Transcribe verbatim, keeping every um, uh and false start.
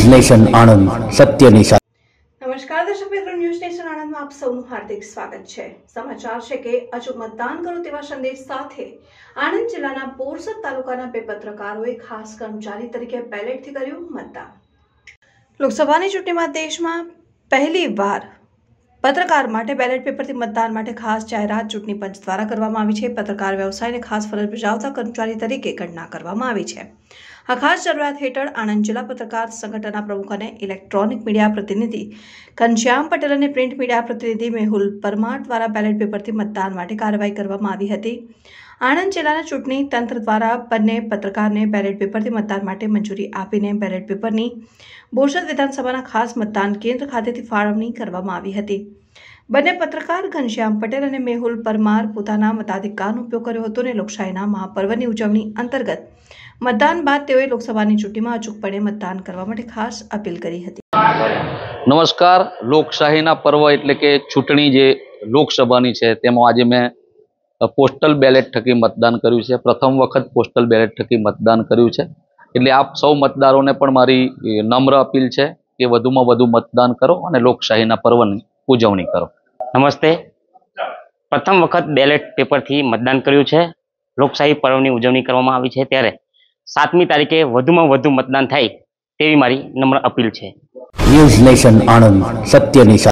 News nation Anand સત્યની સાથે। નમસ્કાર દર્શક મિત્રો, ન્યૂઝ નેશન આણંદમાં આપ સૌનું હાર્દિક સ્વાગત છે। સમાચાર છે કે અચૂક મતદાન કરો તેવા સંદેશ સાથે આણંદ જિલ્લાના બોરસદ તાલુકાના બે પત્રકારોએ ખાસ કર્મચારી તરીકે બેલેટથી કર્યું મતદાન। લોકસભાની ચૂંટણીમાં દેશમાં પહેલી વાર પત્રકાર માટે બેલેટ પેપરથી મતદાન માટે ખાસ જાહેરાત ચૂંટણી પંચ દ્વારા કરવામાં આવી છે। પત્રકાર વ્યવસાયને ખાસ ફરજ બજાવતા કર્મચારી તરીકે ગણના કરવામાં આવી છે। આ ખાસ જરૂરિયાત હેઠળ આણંદ જિલ્લા પત્રકાર સંગઠનના પ્રમુખ અને ઇલેક્ટ્રોનિક મીડિયા પ્રતિનિધિ ઘનશ્યામ પટેલ અને પ્રિન્ટ મીડિયા પ્રતિનિધિ મેહુલ પરમાર દ્વારા બેલેટ પેપરથી મતદાન માટે કાર્યવાહી કરવામાં આવી હતી। આણંદ જિલ્લાના ચૂંટણી તંત્ર દ્વારા બંને પત્રકારને બેલેટ પેપરથી મતદાન માટે મંજૂરી આપીને બેલેટ પેપરની બોરસદ વિધાનસભાના ખાસ મતદાન કેન્દ્ર ખાતેથી ફાળવણી કરવામાં આવી હતી। બંને પત્રકાર ઘનશ્યામ પટેલ અને મેહુલ પરમાર પોતાના મતાધિકારનો ઉપયોગ કર્યો હતો અને લોકશાહીના મહાપર્વની ઉજવણી અંતર્ગત મતદાન બાદ તેઓએ લોકસભાની ચૂંટણીમાં અચૂકપણે મતદાન કરવા માટે ખાસ અપીલ કરી હતી। નમસ્કાર। લોકશાહીના પર્વ એટલે કે ચૂંટણી જે લોકસભાની છે તેમાં આજે મેં પોસ્ટલ બેલેટ થકી મતદાન કર્યું છે। પ્રથમ વખત પોસ્ટલ બેલેટ થકી મતદાન કર્યું છે, એટલે આપ સૌ મતદારોને પણ મારી નમ્ર અપીલ છે કે વધુમાં વધુ મતદાન કરો અને લોકશાહીના પર્વની ઉજવણી કરો। નમસ્તે। પ્રથમ વખત બેલેટ પેપરથી મતદાન કર્યું છે, લોકશાહી પર્વની ઉજવણી કરવામાં આવી છે, ત્યારે સાતમી તારીખે વધુમાં વધુ મતદાન થાય તેવી મારી નમ્ર અપીલ છે। ન્યૂઝ નેશન આણંદ સત્યની સાથે।